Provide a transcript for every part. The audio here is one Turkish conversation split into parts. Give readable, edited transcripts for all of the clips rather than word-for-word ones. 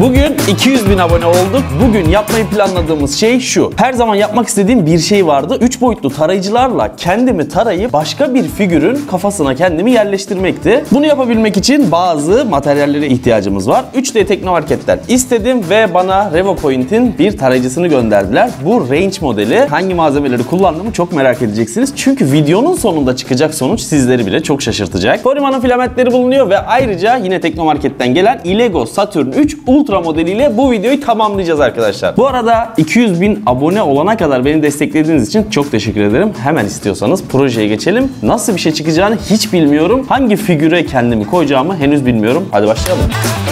Bugün 200.000 abone olduk. Bugün yapmayı planladığımız şey şu. Her zaman yapmak istediğim bir şey vardı. 3 boyutlu tarayıcılarla kendimi tarayıp başka bir figürün kafasına kendimi yerleştirmekti. Bunu yapabilmek için bazı materyallere ihtiyacımız var. 3D Teknomarket'ten istedim ve bana RevoPoint'in bir tarayıcısını gönderdiler. Bu Range modeli. Hangi malzemeleri kullandığımı çok merak edeceksiniz. Çünkü videonun sonunda çıkacak sonuç sizleri bile çok şaşırtacak. Polyman'ın filamentleri bulunuyor ve ayrıca yine Teknomarket'ten gelen Ilego Saturn 3 Ultra modeliyle bu videoyu tamamlayacağız arkadaşlar. Bu arada 200.000 abone olana kadar beni desteklediğiniz için çok teşekkür ederim. Hemen istiyorsanız projeye geçelim. Nasıl bir şey çıkacağını hiç bilmiyorum. Hangi figüre kendimi koyacağımı henüz bilmiyorum. Hadi başlayalım.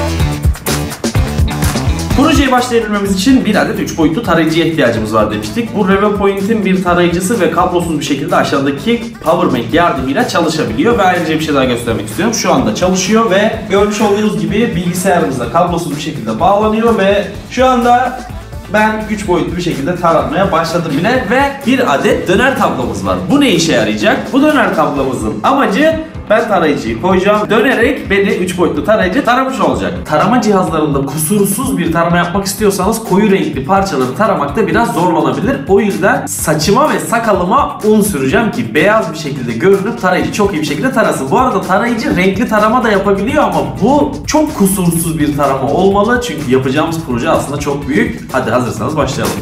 Projeye başlayabilmemiz için bir adet 3 boyutlu tarayıcıya ihtiyacımız var demiştik. Bu RevoPoint'in bir tarayıcısı ve kablosuz bir şekilde aşağıdaki Powerbank yardımıyla çalışabiliyor ve ayrıca bir şey daha göstermek istiyorum. Şu anda çalışıyor ve görmüş olduğunuz gibi bilgisayarımıza kablosuz bir şekilde bağlanıyor ve şu anda ben 3 boyutlu bir şekilde taranmaya başladım bile ve bir adet döner tablomuz var. Bu ne işe yarayacak? Bu döner tablomuzun amacı ben tarayıcıyı koyacağım. Dönerek beni 3 boyutlu tarayıcı taramış olacak. Tarama cihazlarında kusursuz bir tarama yapmak istiyorsanız koyu renkli parçaları taramakta biraz zorlanabilir. O yüzden saçıma ve sakalıma un süreceğim ki beyaz bir şekilde görünüp tarayıcı çok iyi bir şekilde tarasın. Bu arada tarayıcı renkli tarama da yapabiliyor ama bu çok kusursuz bir tarama olmalı. Çünkü yapacağımız proje aslında çok büyük. Hadi hazırsanız başlayalım.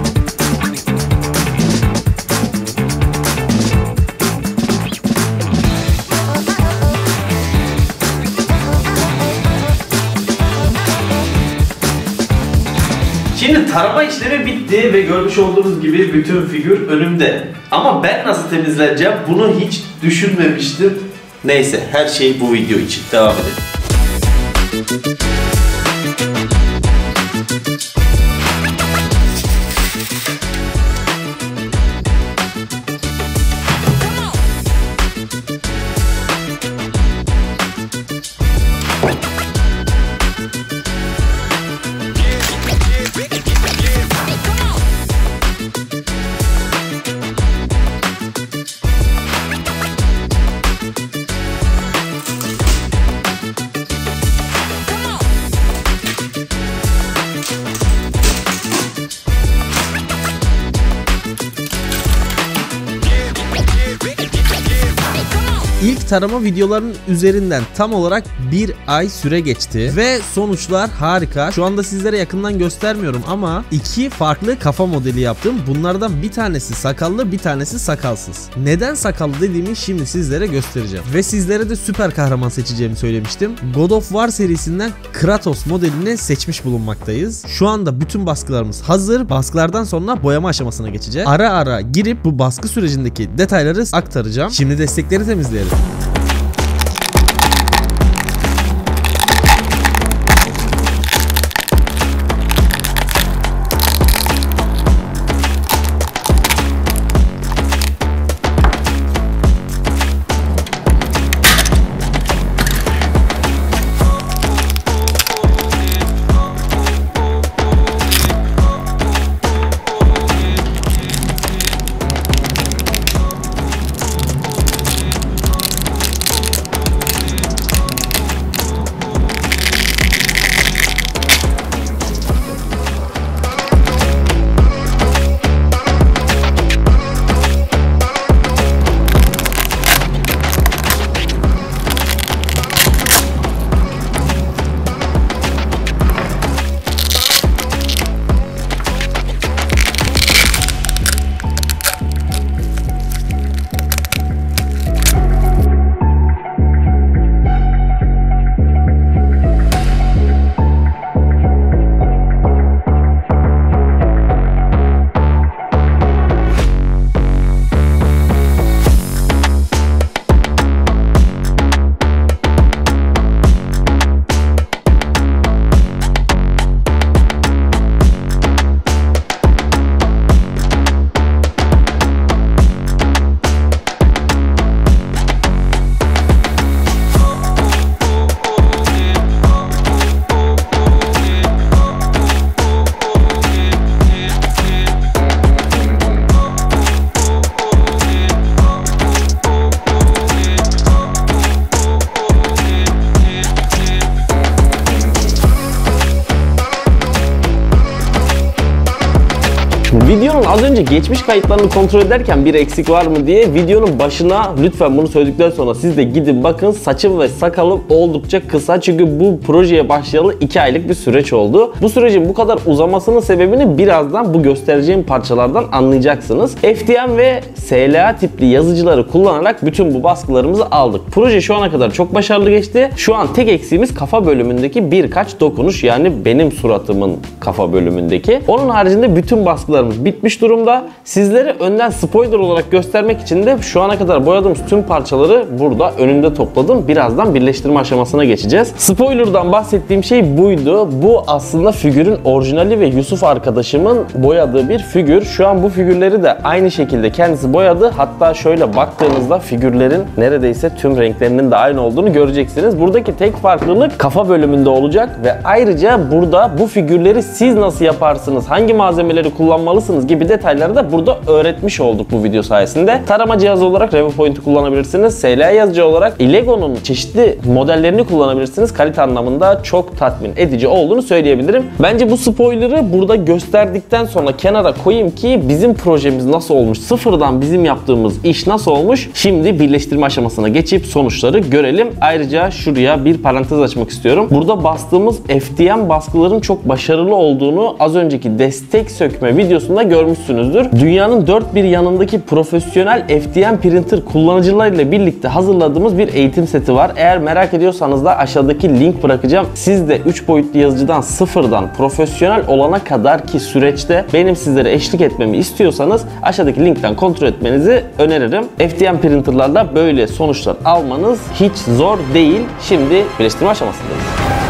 Şimdi tarama işlemi bitti ve görmüş olduğunuz gibi bütün figür önümde. Ama ben nasıl temizleyeceğim bunu hiç düşünmemiştim. Neyse, her şey bu video için. Devam edelim. İlk tarama videolarının üzerinden tam olarak bir ay süre geçti ve sonuçlar harika. Şu anda sizlere yakından göstermiyorum ama iki farklı kafa modeli yaptım. Bunlardan bir tanesi sakallı, bir tanesi sakalsız. Neden sakallı dediğimi şimdi sizlere göstereceğim. Ve sizlere de süper kahraman seçeceğimi söylemiştim. God of War serisinden Kratos modelini seçmiş bulunmaktayız. Şu anda bütün baskılarımız hazır. Baskılardan sonra boyama aşamasına geçeceğiz. Ara ara girip bu baskı sürecindeki detayları aktaracağım. Şimdi destekleri temizleyelim. az önce geçmiş kayıtlarını kontrol ederken bir eksik var mı diye videonun başına lütfen bunu söyledikten sonra siz de gidin bakın. Saçım ve sakalım oldukça kısa çünkü bu projeye başlayalı 2 aylık bir süreç oldu. Bu sürecin bu kadar uzamasının sebebini birazdan bu göstereceğim parçalardan anlayacaksınız. FDM ve SLA tipli yazıcıları kullanarak bütün bu baskılarımızı aldık. Proje şu ana kadar çok başarılı geçti. Şu an tek eksiğimiz kafa bölümündeki birkaç dokunuş, yani benim suratımın kafa bölümündeki. Onun haricinde bütün baskılarımız bitmiş durumda. Sizlere önden spoiler olarak göstermek için de şu ana kadar boyadığımız tüm parçaları burada önümde topladım. Birazdan birleştirme aşamasına geçeceğiz. Spoiler'dan bahsettiğim şey buydu. Bu aslında figürün orijinali ve Yusuf arkadaşımın boyadığı bir figür. Şu an bu figürleri de aynı şekilde kendisi boyadı. Hatta şöyle baktığınızda figürlerin neredeyse tüm renklerinin de aynı olduğunu göreceksiniz. Buradaki tek farklılık kafa bölümünde olacak ve ayrıca burada bu figürleri siz nasıl yaparsınız, hangi malzemeleri kullanmalısınız gibi detayları da burada öğretmiş olduk bu video sayesinde. Tarama cihazı olarak RevoPoint'i kullanabilirsiniz. SLA yazıcı olarak Lego'nun çeşitli modellerini kullanabilirsiniz. Kalite anlamında çok tatmin edici olduğunu söyleyebilirim. Bence bu spoiler'ı burada gösterdikten sonra kenara koyayım ki bizim projemiz nasıl olmuş, sıfırdan bizim yaptığımız iş nasıl olmuş. Şimdi birleştirme aşamasına geçip sonuçları görelim. Ayrıca şuraya bir parantez açmak istiyorum. Burada bastığımız FDM baskıların çok başarılı olduğunu az önceki destek sökme videosunda görmüşsünüzdür. Dünyanın dört bir yanındaki profesyonel FDM printer kullanıcılarıyla birlikte hazırladığımız bir eğitim seti var. Eğer merak ediyorsanız da aşağıdaki link bırakacağım. Siz de 3 boyutlu yazıcıdan sıfırdan profesyonel olana kadar ki süreçte benim sizlere eşlik etmemi istiyorsanız aşağıdaki linkten kontrol etmenizi öneririm. FDM printerlarla böyle sonuçlar almanız hiç zor değil. Şimdi birleştirme aşamasındayız.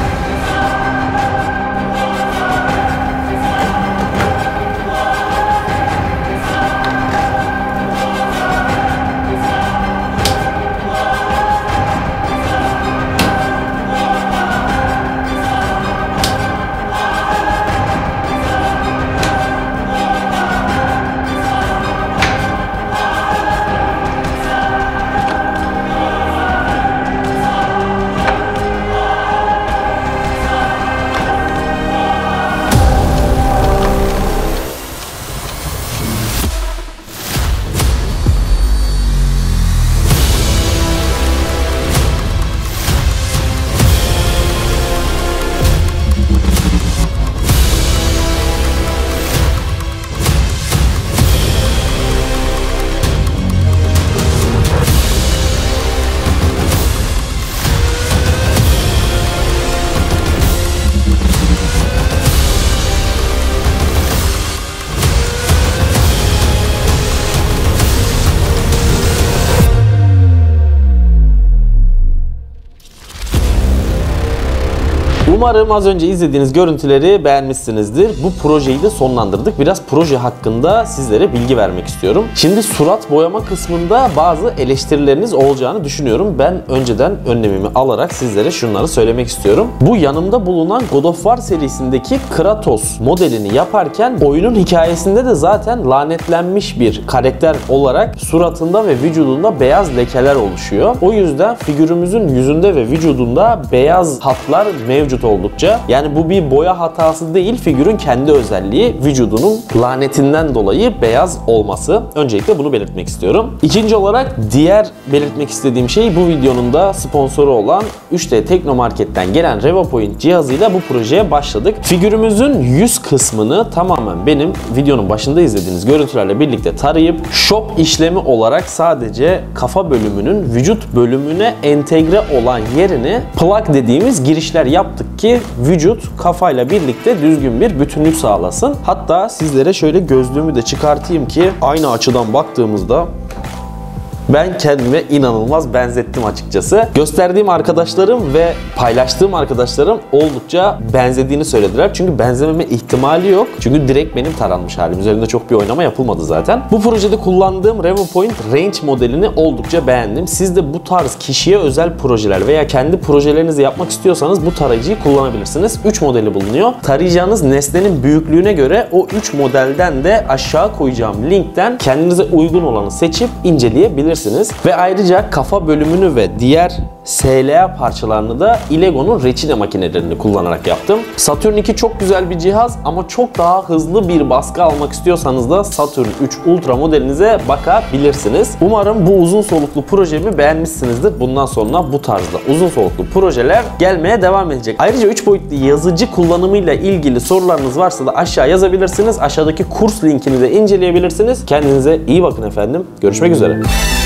Umarım az önce izlediğiniz görüntüleri beğenmişsinizdir. Bu projeyi de sonlandırdık. Biraz proje hakkında sizlere bilgi vermek istiyorum. Şimdi surat boyama kısmında bazı eleştirileriniz olacağını düşünüyorum. Ben önceden önlemimi alarak sizlere şunları söylemek istiyorum. Bu yanımda bulunan God of War serisindeki Kratos modelini yaparken oyunun hikayesinde de zaten lanetlenmiş bir karakter olarak suratında ve vücudunda beyaz lekeler oluşuyor. O yüzden figürümüzün yüzünde ve vücudunda beyaz hatlar mevcut oldukça. Yani bu bir boya hatası değil, figürün kendi özelliği vücudunun lanetinden dolayı beyaz olması. Öncelikle bunu belirtmek istiyorum. İkinci olarak diğer belirtmek istediğim şey, bu videonun da sponsoru olan 3D Teknomarket'ten gelen RevoPoint cihazıyla bu projeye başladık. Figürümüzün yüz kısmını tamamen benim videonun başında izlediğiniz görüntülerle birlikte tarayıp shop işlemi olarak sadece kafa bölümünün vücut bölümüne entegre olan yerini plug dediğimiz girişler yaptık ki vücut kafayla birlikte düzgün bir bütünlük sağlasın. Hatta sizlere şöyle gözlüğümü de çıkartayım ki aynı açıdan baktığımızda ben kendime inanılmaz benzettim açıkçası. Gösterdiğim arkadaşlarım ve paylaştığım arkadaşlarım oldukça benzediğini söylediler. Çünkü benzememe ihtimali yok. Çünkü direkt benim taranmış halim. Üzerinde çok bir oynama yapılmadı zaten. Bu projede kullandığım RevoPoint Range modelini oldukça beğendim. Siz de bu tarz kişiye özel projeler veya kendi projelerinizi yapmak istiyorsanız bu tarayıcıyı kullanabilirsiniz. 3 modeli bulunuyor. Tarayacağınız nesnenin büyüklüğüne göre o 3 modelden de aşağı koyacağım linkten kendinize uygun olanı seçip inceleyebilirsiniz. Ve ayrıca kafa bölümünü ve diğer SLA parçalarını da Ilego'nun reçine makinelerini kullanarak yaptım. Saturn 2 çok güzel bir cihaz ama çok daha hızlı bir baskı almak istiyorsanız da Saturn 3 Ultra modelinize bakabilirsiniz. Umarım bu uzun soluklu projemi beğenmişsinizdir. Bundan sonra bu tarzda uzun soluklu projeler gelmeye devam edecek. Ayrıca 3 boyutlu yazıcı kullanımıyla ilgili sorularınız varsa da aşağı yazabilirsiniz. Aşağıdaki kurs linkini de inceleyebilirsiniz. Kendinize iyi bakın efendim. Görüşmek üzere.